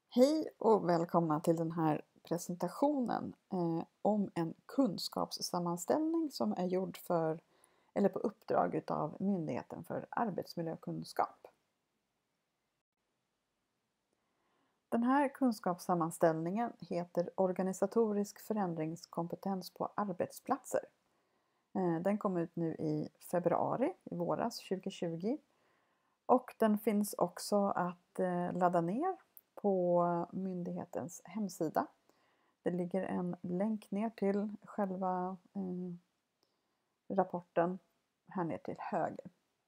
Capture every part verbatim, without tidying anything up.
Hej och välkomna till den här presentationen eh, om en kunskapssammanställning som är gjord för, eller på uppdrag av Myndigheten för arbetsmiljökunskap. Den här kunskapssammanställningen heter Organisatorisk förändringskompetens på arbetsplatser. Eh, den kom ut nu i februari, i våras tjugohundratjugo, och den finns också att eh, ladda ner på myndighetens hemsida. Det ligger en länk ner till själva eh, rapporten här ner till höger.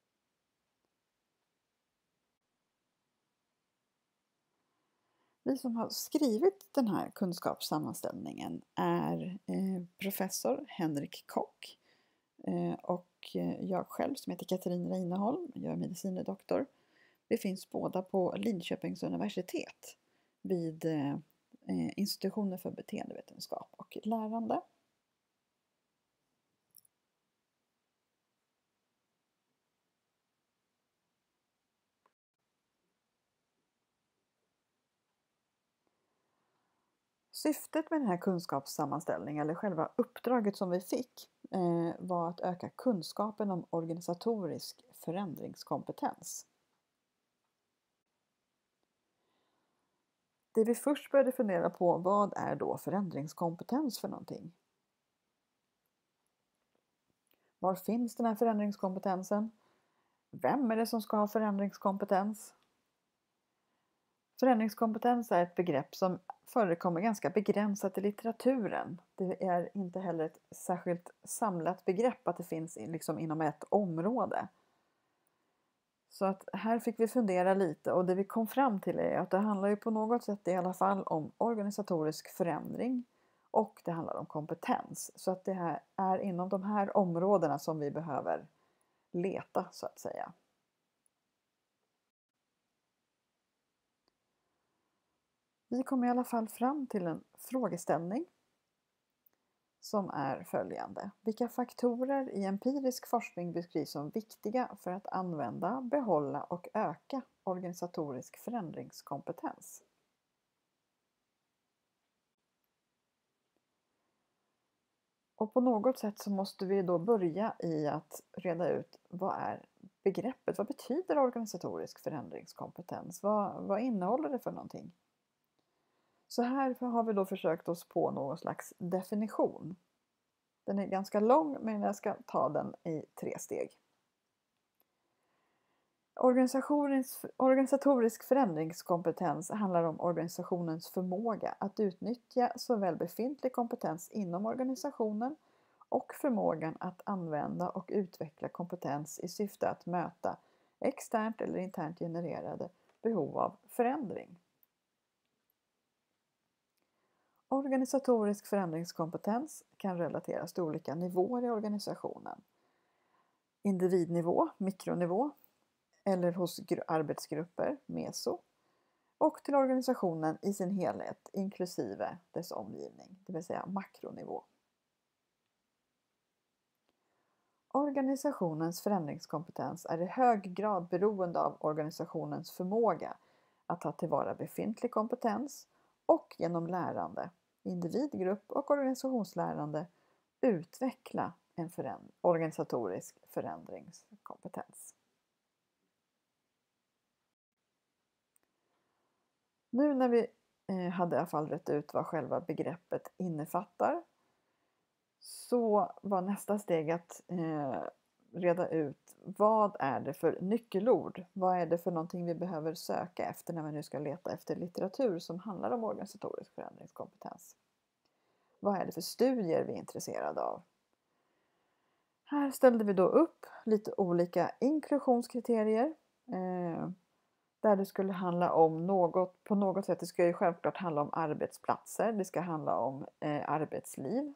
Vi som har skrivit den här kunskapssammanställningen är eh, professor Henrik Kock eh, och jag själv som heter Katrin Reineholm, jag är medicine doktor. Vi finns båda på Linköpings universitet vid eh, institutioner för beteendevetenskap och lärande. Syftet med den här kunskapssammanställningen, eller själva uppdraget som vi fick, eh, var att öka kunskapen om organisatorisk förändringskompetens. Det vi först började fundera på, vad är då förändringskompetens för någonting? Var finns den här förändringskompetensen? Vem är det som ska ha förändringskompetens? Förändringskompetens är ett begrepp som förekommer ganska begränsat i litteraturen. Det är inte heller ett särskilt samlat begrepp att det finns liksom inom ett område. Så att här fick vi fundera lite, och det vi kom fram till är att det handlar ju på något sätt i alla fall om organisatorisk förändring och det handlar om kompetens. Så att det här är inom de här områdena som vi behöver leta, så att säga. Vi kom i alla fall fram till en frågeställning som är följande. Vilka faktorer i empirisk forskning beskrivs som viktiga för att använda, behålla och öka organisatorisk förändringskompetens? Och på något sätt så måste vi då börja i att reda ut vad är begreppet, vad betyder organisatorisk förändringskompetens? Vad, vad innehåller det för någonting? Så här har vi då försökt oss på någon slags definition. Den är ganska lång, men jag ska ta den i tre steg. Organisatorisk förändringskompetens handlar om organisationens förmåga att utnyttja såväl befintlig kompetens inom organisationen och förmågan att använda och utveckla kompetens i syfte att möta externt eller internt genererade behov av förändring. Organisatorisk förändringskompetens kan relateras till olika nivåer i organisationen. Individnivå, mikronivå, eller hos arbetsgrupper, meso, och till organisationen i sin helhet, inklusive dess omgivning, det vill säga makronivå. Organisationens förändringskompetens är i hög grad beroende av organisationens förmåga att ta tillvara befintlig kompetens och genom lärande, individ-, grupp- och organisationslärande utveckla en föränd- organisatorisk förändringskompetens. Nu när vi hade i alla fall rätt ut vad själva begreppet innefattar, så var nästa steg att eh, reda ut vad är det för nyckelord? Vad är det för någonting vi behöver söka efter när vi nu ska leta efter litteratur som handlar om organisatorisk förändringskompetens? Vad är det för studier vi är intresserade av? Här ställde vi då upp lite olika inklusionskriterier. Eh, där det skulle handla om något, på något sätt, det ska ju självklart handla om arbetsplatser, det ska handla om eh, arbetsliv.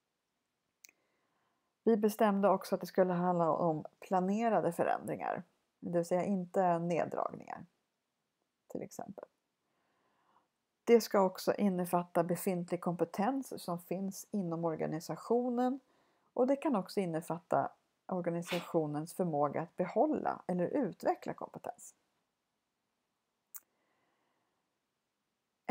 Vi bestämde också att det skulle handla om planerade förändringar, det vill säga inte neddragningar till exempel. Det ska också innefatta befintlig kompetens som finns inom organisationen, och det kan också innefatta organisationens förmåga att behålla eller utveckla kompetens.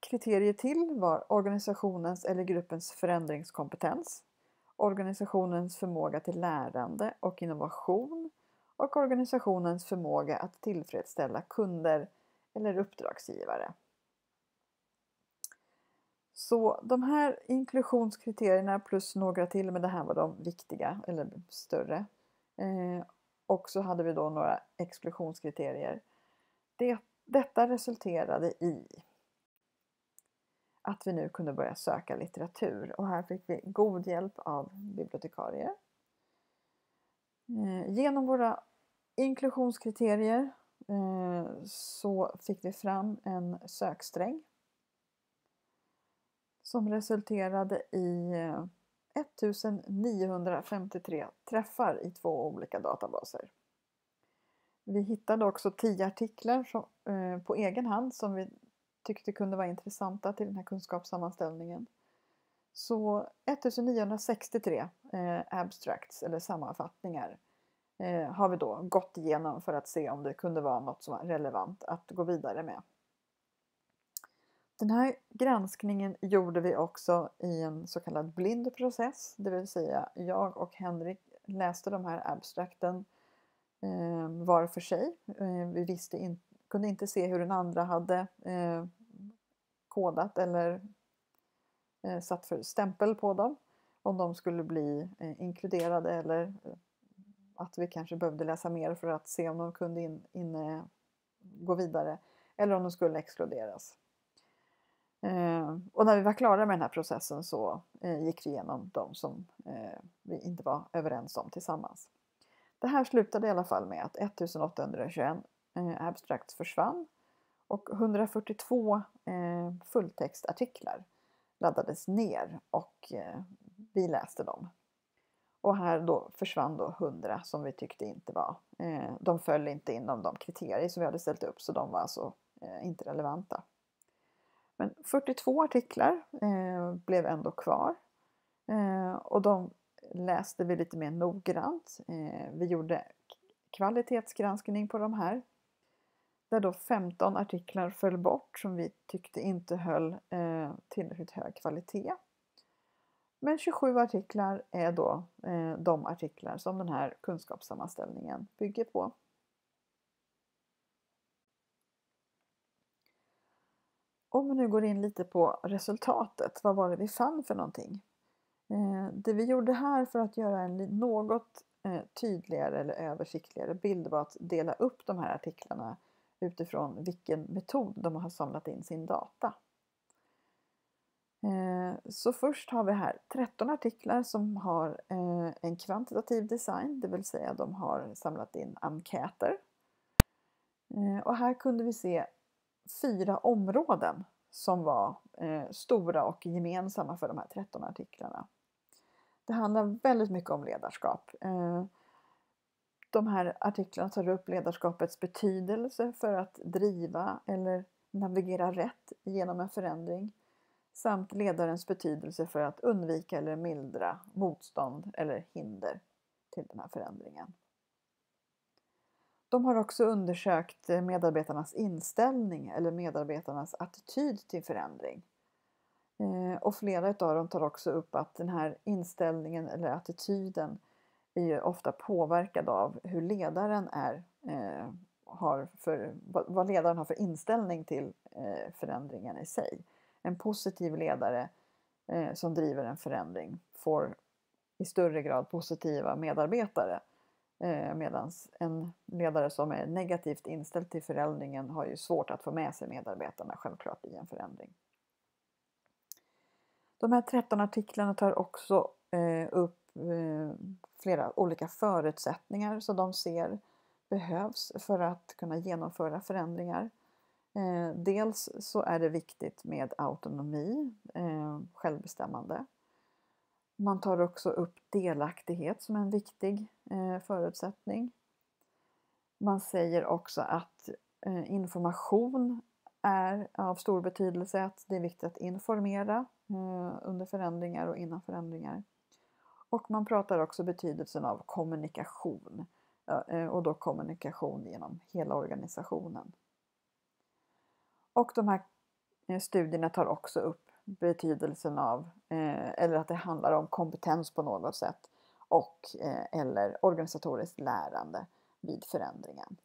kriterier till var organisationens eller gruppens förändringskompetens, organisationens förmåga till lärande och innovation och organisationens förmåga att tillfredsställa kunder eller uppdragsgivare. Så de här inklusionskriterierna plus några till, men det här var de viktiga eller större. Eh, och så hade vi då några exklusionskriterier. Det, detta resulterade i att vi nu kunde börja söka litteratur, och här fick vi god hjälp av bibliotekarier. Eh, genom våra inklusionskriterier eh, så fick vi fram en söksträng som resulterade i ettusenniohundrafemtiotre träffar i två olika databaser. Vi hittade också tio artiklar som, eh, på egen hand som vi tyckte kunde vara intressanta till den här kunskapssammanställningen. Så ettusenniohundrasextiotre eh, abstracts eller sammanfattningar eh, har vi då gått igenom för att se om det kunde vara något som var relevant att gå vidare med. Den här granskningen gjorde vi också i en så kallad blind process, det vill säga jag och Henrik läste de här abstrakten eh, var för sig. Eh, vi visste in, kunde inte se hur den andra hade eh, kodat eller eh, satt för stämpel på dem, om de skulle bli eh, inkluderade eller eh, att vi kanske behövde läsa mer för att se om de kunde in, in, eh, gå vidare eller om de skulle exkluderas. Eh, och när vi var klara med den här processen så eh, gick vi igenom de som eh, vi inte var överens om tillsammans. Det här slutade i alla fall med att ettusenåttahundratjugoett eh, abstracts försvann och hundrafyrtiotvå eh, fulltextartiklar laddades ner och eh, vi läste dem. Och här då försvann då hundra som vi tyckte inte var, eh, de föll inte inom de kriterier som vi hade ställt upp, så de var alltså eh, inte relevanta. Men fyrtiotvå artiklar eh, blev ändå kvar eh, och de läste vi lite mer noggrant. Eh, vi gjorde kvalitetsgranskning på de här, där då femton artiklar föll bort som vi tyckte inte höll eh, tillräckligt hög kvalitet. Men tjugosju artiklar är då eh, de artiklar som den här kunskapssammanställningen bygger på. Om vi nu går in lite på resultatet, vad var det vi fann för någonting? Eh, det vi gjorde här för att göra en något eh, tydligare eller översiktligare bild var att dela upp de här artiklarna utifrån vilken metod de har samlat in sin data. Eh, så först har vi här tretton artiklar som har eh, en kvantitativ design, det vill säga de har samlat in enkäter. Eh, och här kunde vi se fyra områden som var eh, stora och gemensamma för de här tretton artiklarna. Det handlar väldigt mycket om ledarskap. Eh, de här artiklarna tar upp ledarskapets betydelse för att driva eller navigera rätt genom en förändring, samt ledarens betydelse för att undvika eller mildra motstånd eller hinder till den här förändringen. De har också undersökt medarbetarnas inställning eller medarbetarnas attityd till förändring. Och flera av dem tar också upp att den här inställningen eller attityden är ofta påverkad av hur ledaren är, eh, har för, vad ledaren har för inställning till eh, förändringen i sig. En positiv ledare eh, som driver en förändring får i större grad positiva medarbetare. Eh, Medan en ledare som är negativt inställd till förändringen har ju svårt att få med sig medarbetarna självklart i en förändring. De här tretton artiklarna tar också eh, upp eh, flera olika förutsättningar som de ser behövs för att kunna genomföra förändringar. Eh, dels så är det viktigt med autonomi, eh, självbestämmande. Man tar också upp delaktighet som en viktig eh, förutsättning. Man säger också att eh, information är av stor betydelse, att det är viktigt att informera eh, under förändringar och innan förändringar. Och man pratar också betydelsen av kommunikation, eh, och då kommunikation genom hela organisationen. Och de här Eh, studierna tar också upp betydelsen av, eh, eller att det handlar om kompetens på något sätt och eh, eller organisatoriskt lärande vid förändringen.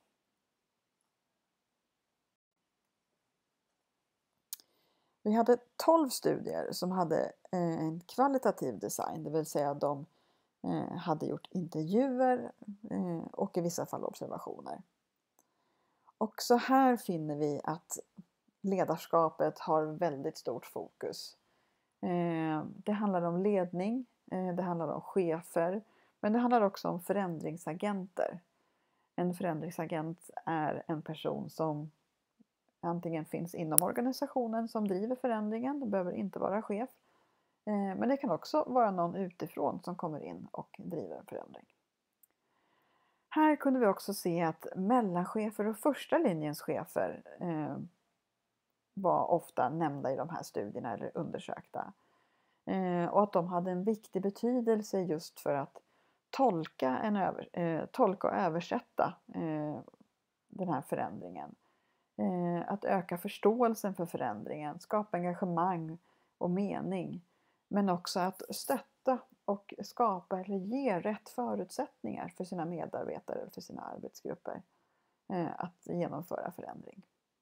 Vi hade tolv studier som hade eh, en kvalitativ design, det vill säga de eh, hade gjort intervjuer eh, och i vissa fall observationer. Och så här finner vi att ledarskapet har väldigt stort fokus. Eh, det handlar om ledning, eh, det handlar om chefer, men det handlar också om förändringsagenter. En förändringsagent är en person som antingen finns inom organisationen som driver förändringen, det behöver inte vara chef. Eh, men det kan också vara någon utifrån som kommer in och driver en förändring. Här kunde vi också se att mellanchefer och första linjens chefer eh, var ofta nämnda i de här studierna eller undersökta. Eh, och att de hade en viktig betydelse just för att tolka, en över, eh, tolka och översätta eh, den här förändringen. Eh, att öka förståelsen för förändringen, skapa engagemang och mening. Men också att stötta och skapa eller ge rätt förutsättningar för sina medarbetare och för sina arbetsgrupper eh, att genomföra förändring.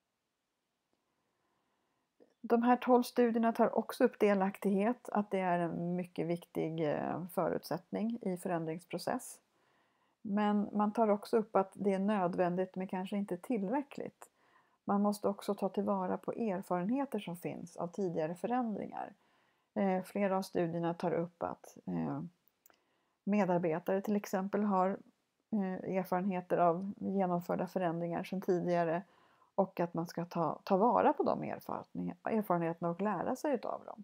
De här tolv studierna tar också upp delaktighet, att det är en mycket viktig förutsättning i förändringsprocess. Men man tar också upp att det är nödvändigt men kanske inte tillräckligt. Man måste också ta tillvara på erfarenheter som finns av tidigare förändringar. Eh, flera av studierna tar upp att eh, medarbetare till exempel har eh, erfarenheter av genomförda förändringar sedan tidigare. Och att man ska ta, ta vara på de erfarenheterna och lära sig av dem.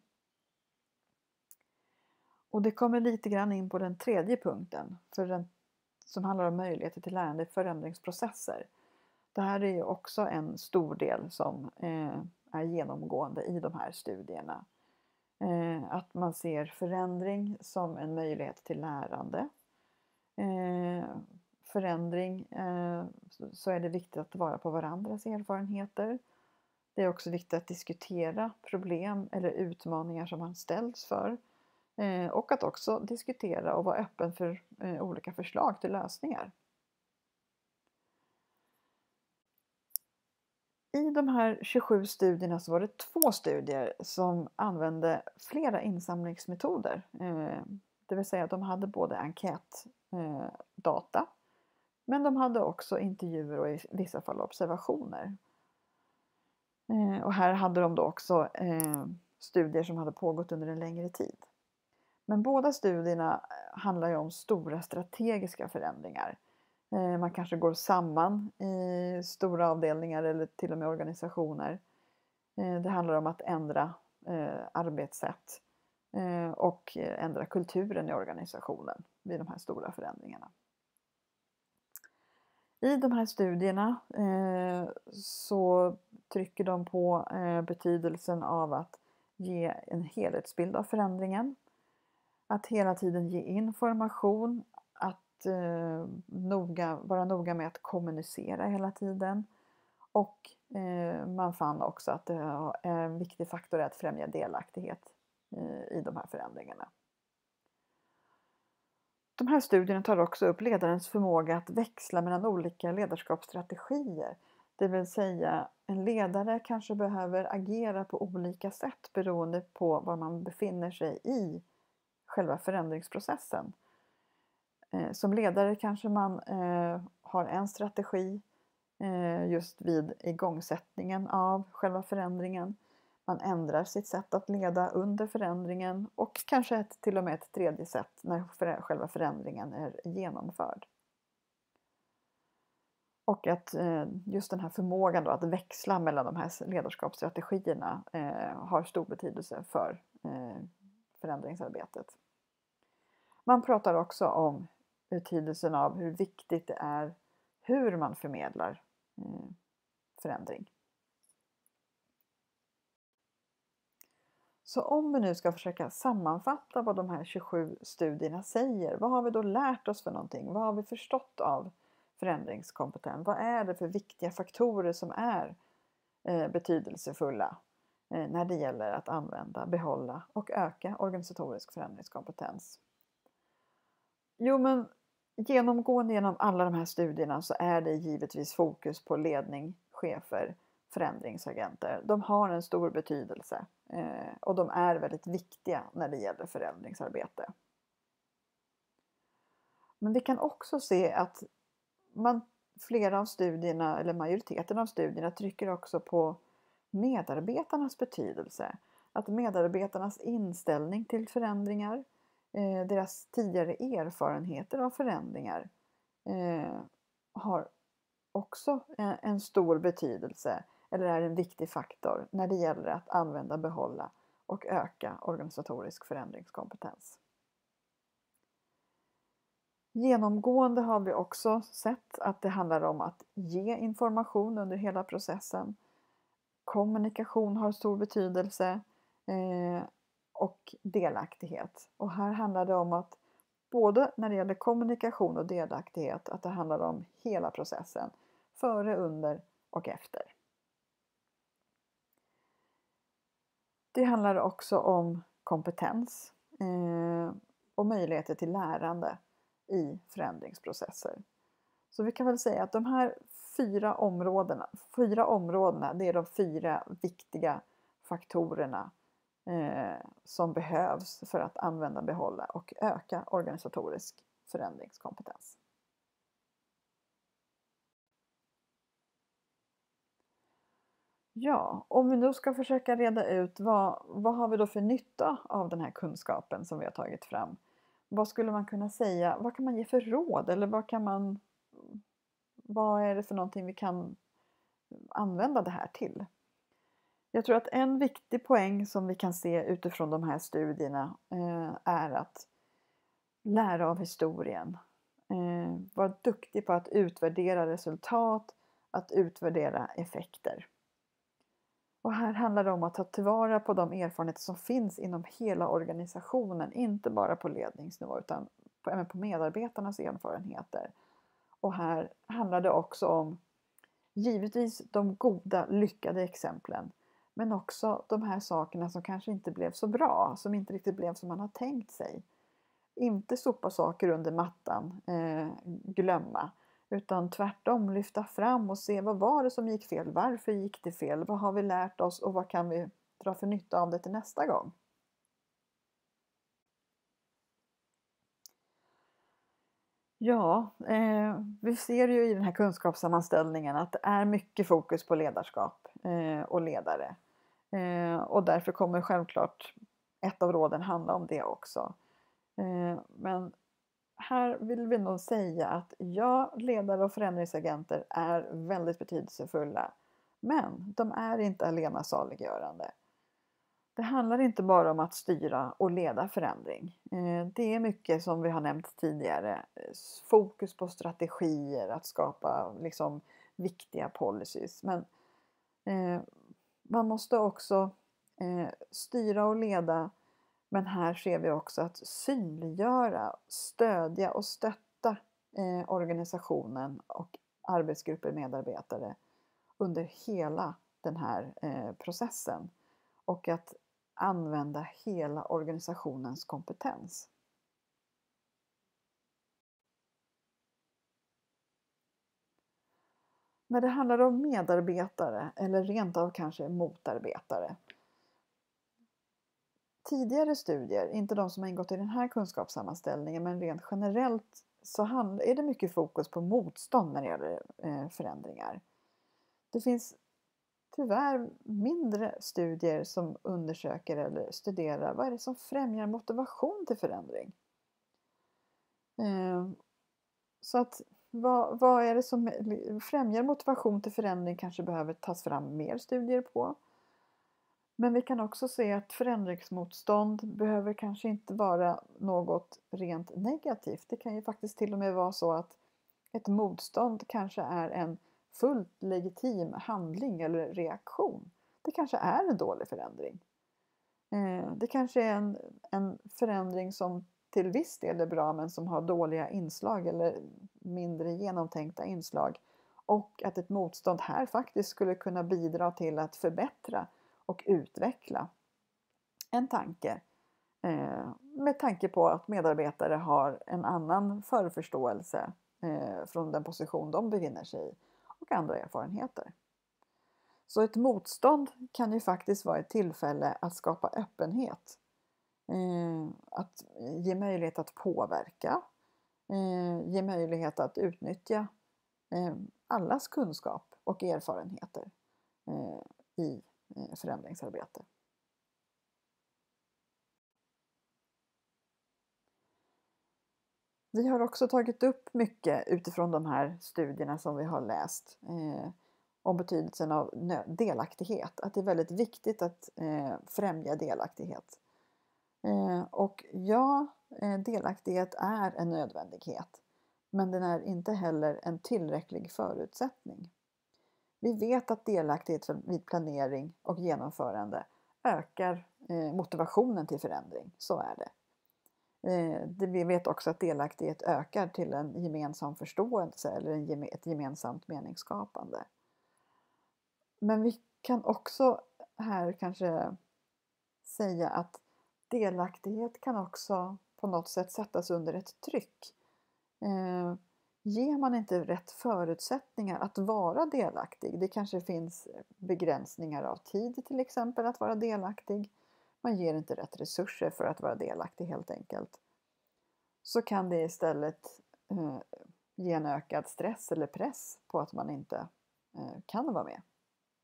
Och det kommer lite grann in på den tredje punkten. För den, som handlar om möjligheter till lärande i förändringsprocesser. Det här är ju också en stor del som eh, är genomgående i de här studierna. Eh, att man ser förändring som en möjlighet till lärande. Eh, förändring eh, så är det viktigt att vara på varandras erfarenheter. Det är också viktigt att diskutera problem eller utmaningar som man ställs för. Eh, och att också diskutera och vara öppen för eh, olika förslag till lösningar. I de här tjugosju studierna så var det två studier som använde flera insamlingsmetoder. Eh, det vill säga att de hade både enkätdata eh, men de hade också intervjuer och i vissa fall observationer. Eh, och här hade de då också eh, studier som hade pågått under en längre tid. Men båda studierna handlar ju om stora strategiska förändringar. Eh, man kanske går samman i stora avdelningar eller till och med organisationer. Eh, det handlar om att ändra eh, arbetssätt eh, och ändra kulturen i organisationen vid de här stora förändringarna. I de här studierna eh, så trycker de på eh, betydelsen av att ge en helhetsbild av förändringen. Att hela tiden ge information, att eh, noga, vara noga med att kommunicera hela tiden. Och eh, man fann också att det är en viktig faktor att främja delaktighet eh, i de här förändringarna. De här studierna tar också upp ledarens förmåga att växla mellan olika ledarskapsstrategier. Det vill säga en ledare kanske behöver agera på olika sätt beroende på var man befinner sig i själva förändringsprocessen. Som ledare kanske man har en strategi just vid igångsättningen av själva förändringen. Man ändrar sitt sätt att leda under förändringen och kanske ett, till och med ett tredje sätt när själva förändringen är genomförd. Och att just den här förmågan då att växla mellan de här ledarskapsstrategierna har stor betydelse för förändringsarbetet. Man pratar också om betydelsen av hur viktigt det är hur man förmedlar förändring. Så om vi nu ska försöka sammanfatta vad de här tjugosju studierna säger, vad har vi då lärt oss för någonting? Vad har vi förstått av förändringskompetens? Vad är det för viktiga faktorer som är eh, betydelsefulla eh, när det gäller att använda, behålla och öka organisatorisk förändringskompetens? Jo, men genomgående genom alla de här studierna så är det givetvis fokus på ledning, chefer, förändringsagenter. De har en stor betydelse eh, och de är väldigt viktiga när det gäller förändringsarbete. Men vi kan också se att man, flera av studierna, eller majoriteten av studierna, trycker också på medarbetarnas betydelse. Att medarbetarnas inställning till förändringar, eh, deras tidigare erfarenheter av förändringar eh, har också en, en stor betydelse, eller är en viktig faktor när det gäller att använda, behålla och öka organisatorisk förändringskompetens. Genomgående har vi också sett att det handlar om att ge information under hela processen. Kommunikation har stor betydelse eh, och delaktighet. Och här handlar det om att både när det gäller kommunikation och delaktighet, att det handlar om hela processen. Före, under och efter. Det handlar också om kompetens eh, och möjligheter till lärande i förändringsprocesser. Så vi kan väl säga att de här fyra områdena, fyra områdena det är de fyra viktiga faktorerna eh, som behövs för att använda, behålla och öka organisatorisk förändringskompetens. Ja, om vi nu ska försöka reda ut vad, vad har vi då för nytta av den här kunskapen som vi har tagit fram? Vad skulle man kunna säga? Vad kan man ge för råd? Eller vad kan man, vad är det för någonting vi kan använda det här till? Jag tror att en viktig poäng som vi kan se utifrån de här studierna eh, är att lära av historien. Eh, vara duktig på att utvärdera resultat, att utvärdera effekter. Och här handlar det om att ta tillvara på de erfarenheter som finns inom hela organisationen, inte bara på ledningsnivå utan på, även på medarbetarnas erfarenheter. Och här handlar det också om givetvis de goda, lyckade exemplen, men också de här sakerna som kanske inte blev så bra, som inte riktigt blev som man har tänkt sig. Inte sopa saker under mattan, eh, glömma. Utan tvärtom lyfta fram och se vad var det som gick fel, varför gick det fel, vad har vi lärt oss och vad kan vi dra för nytta av det till nästa gång. Ja, eh, vi ser ju i den här kunskapssammanställningen att det är mycket fokus på ledarskap eh, och ledare. Eh, och därför kommer självklart ett av råden handla om det också. Eh, men här vill vi nog säga att ja, ledare och förändringsagenter är väldigt betydelsefulla. Men de är inte allena saliggörande. Det handlar inte bara om att styra och leda förändring. Eh, Det är mycket som vi har nämnt tidigare. eh, Fokus på strategier, att skapa liksom viktiga policies. Men eh, man måste också eh, styra och leda. Men här ser vi också att synliggöra, stödja och stötta eh, organisationen och arbetsgrupper, medarbetare under hela den här eh, processen. Och att använda hela organisationens kompetens. När det handlar om medarbetare eller rent av kanske motarbetare. Tidigare studier, inte de som har ingått i den här kunskapssammanställningen, men rent generellt så är det mycket fokus på motstånd när det gäller eh, förändringar. Det finns tyvärr mindre studier som undersöker eller studerar vad är det som främjar motivation till förändring. Eh, så att vad, vad är det som främjar motivation till förändring kanske behöver tas fram mer studier på. Men vi kan också se att förändringsmotstånd behöver kanske inte vara något rent negativt. Det kan ju faktiskt till och med vara så att ett motstånd kanske är en fullt legitim handling eller reaktion. Det kanske är en dålig förändring. Det kanske är en, en förändring som till viss del är bra men som har dåliga inslag eller mindre genomtänkta inslag. Och att ett motstånd här faktiskt skulle kunna bidra till att förbättra och utveckla en tanke. Eh, med tanke på att medarbetare har en annan förförståelse eh, från den position de befinner sig i och andra erfarenheter. Så ett motstånd kan ju faktiskt vara ett tillfälle att skapa öppenhet. Eh, att ge möjlighet att påverka. Eh, ge möjlighet att utnyttja eh, allas kunskap och erfarenheter eh, i eh, förändringsarbete. Vi har också tagit upp mycket utifrån de här studierna som vi har läst eh, om betydelsen av delaktighet. Att det är väldigt viktigt att eh, främja delaktighet. Eh, och ja, eh, delaktighet är en nödvändighet. Men den är inte heller en tillräcklig förutsättning. Vi vet att delaktighet vid planering och genomförande ökar eh, motivationen till förändring. Så är det. Eh, det. Vi vet också att delaktighet ökar till en gemensam förståelse eller en geme, ett gemensamt meningsskapande. Men vi kan också här kanske säga att delaktighet kan också på något sätt sättas under ett tryck. Eh, ger man inte rätt förutsättningar att vara delaktig, det kanske finns begränsningar av tid till exempel att vara delaktig, man ger inte rätt resurser för att vara delaktig helt enkelt, så kan det istället eh, ge en ökad stress eller press på att man inte eh, kan vara med.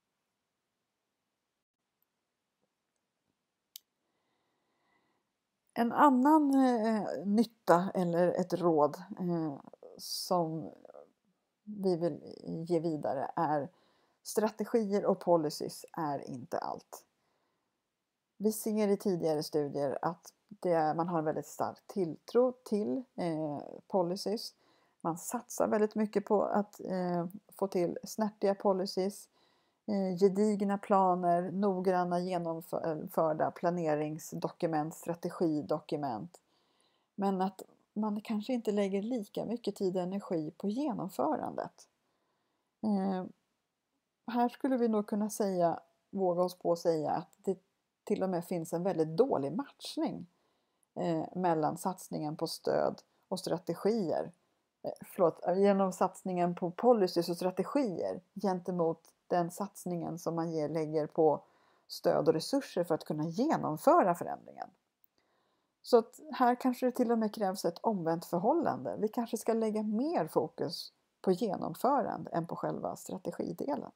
En annan eh, nytta eller ett råd eh, som vi vill ge vidare är strategier och policies är inte allt. Vi ser i tidigare studier att det är, man har en väldigt stark tilltro till eh, policies. Man satsar väldigt mycket på att eh, få till snärtiga policies, eh, gedigna planer, noggranna genomförda planeringsdokument, strategidokument. Men att man kanske inte lägger lika mycket tid och energi på genomförandet. Eh, här skulle vi nog kunna säga, våga oss på att säga att det till och med finns en väldigt dålig matchning eh, mellan satsningen på stöd och strategier. Eh, förlåt, genom satsningen på policies och strategier gentemot den satsningen som man ger, lägger på stöd och resurser för att kunna genomföra förändringen. Så att här kanske det till och med krävs ett omvänt förhållande. Vi kanske ska lägga mer fokus på genomförande än på själva strategidelen.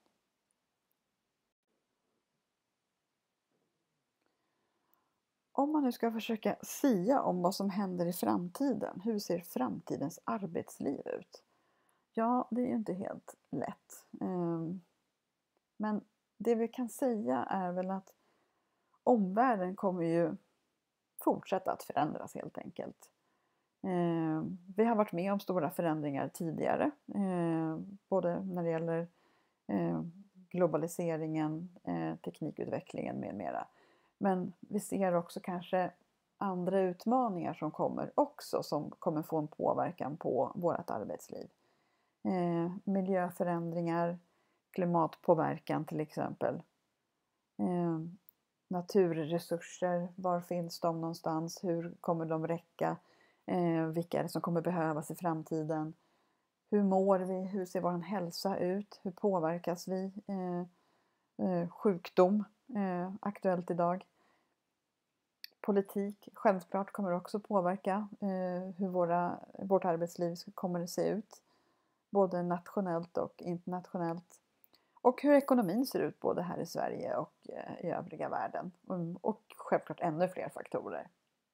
Om man nu ska försöka sia om vad som händer i framtiden, hur ser framtidens arbetsliv ut? Ja, det är ju inte helt lätt. Men det vi kan säga är väl att omvärlden kommer ju fortsätta att förändras helt enkelt. Vi har varit med om stora förändringar tidigare, både när det gäller globaliseringen, teknikutvecklingen med mera. Men vi ser också kanske andra utmaningar som kommer också, som kommer få en påverkan på vårt arbetsliv. Eh, miljöförändringar, klimatpåverkan till exempel. Eh, naturresurser, var finns de någonstans? Hur kommer de räcka? Eh, vilka är det som kommer behövas i framtiden? Hur mår vi? Hur ser vår hälsa ut? Hur påverkas vi? Eh, eh, sjukdom, eh, aktuellt idag. Politik självklart kommer också påverka eh, hur våra, vårt arbetsliv kommer att se ut. Både nationellt och internationellt. Och hur ekonomin ser ut både här i Sverige och eh, i övriga världen. Mm, och självklart ännu fler faktorer.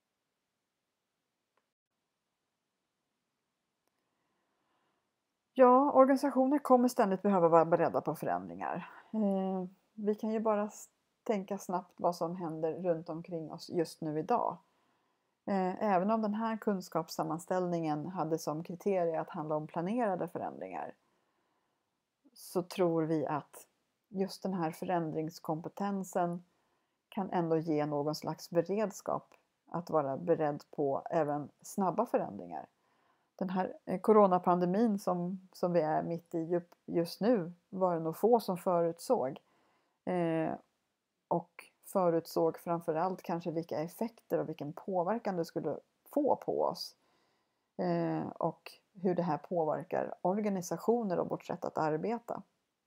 Ja, organisationer kommer ständigt behöva vara beredda på förändringar. Eh, vi kan ju bara tänka snabbt vad som händer runt omkring oss just nu idag. Även om den här kunskapssammanställningen hade som kriterie att handla om planerade förändringar, så tror vi att just den här förändringskompetensen kan ändå ge någon slags beredskap att vara beredd på även snabba förändringar. Den här coronapandemin som, som vi är mitt i just nu var det nog få som förutsåg. Eh, och förutsåg framförallt kanske vilka effekter och vilken påverkan det skulle få på oss. Eh, och hur det här påverkar organisationer och vårt sätt att arbeta.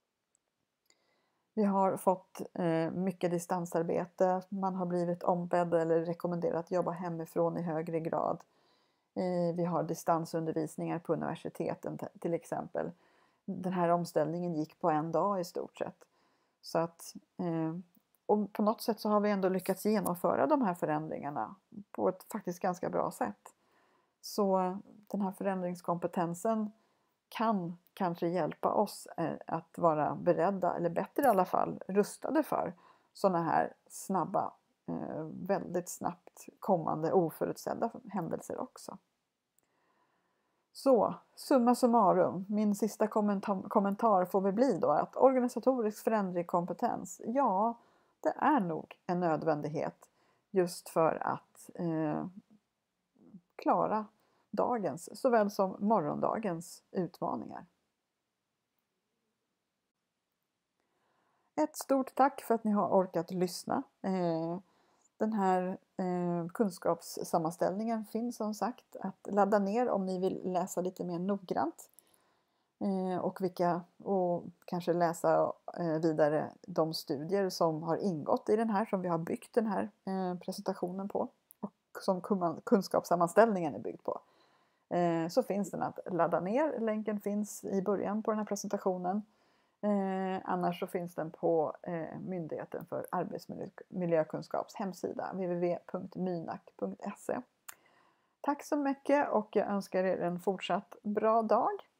Vi har fått eh, mycket distansarbete, man har blivit ombedd eller rekommenderat att jobba hemifrån i högre grad. Eh, vi har distansundervisningar på universiteten till exempel. Den här omställningen gick på en dag i stort sett. Så att, eh, och på något sätt så har vi ändå lyckats genomföra de här förändringarna på ett faktiskt ganska bra sätt. Så den här förändringskompetensen kan kanske hjälpa oss att vara beredda, eller bättre i alla fall, rustade för sådana här snabba, väldigt snabbt kommande oförutsedda händelser också. Så, summa summarum, min sista kommentar, kommentar får väl bli då att organisatorisk förändring kompetens, ja, det är nog en nödvändighet just för att eh, klara dagens såväl som morgondagens utmaningar. Ett stort tack för att ni har orkat lyssna. Den här kunskapssammanställningen finns som sagt att ladda ner om ni vill läsa lite mer noggrant. Och, vilka, och kanske läsa vidare de studier som har ingått i den här, som vi har byggt den här presentationen på. Och som kunskapssammanställningen är byggd på. Så finns den att ladda ner. Länken finns i början på den här presentationen. Eh, annars så finns den på eh, Myndigheten för arbetsmiljökunskaps hemsida w w w punkt mynak punkt se. Tack så mycket och jag önskar er en fortsatt bra dag.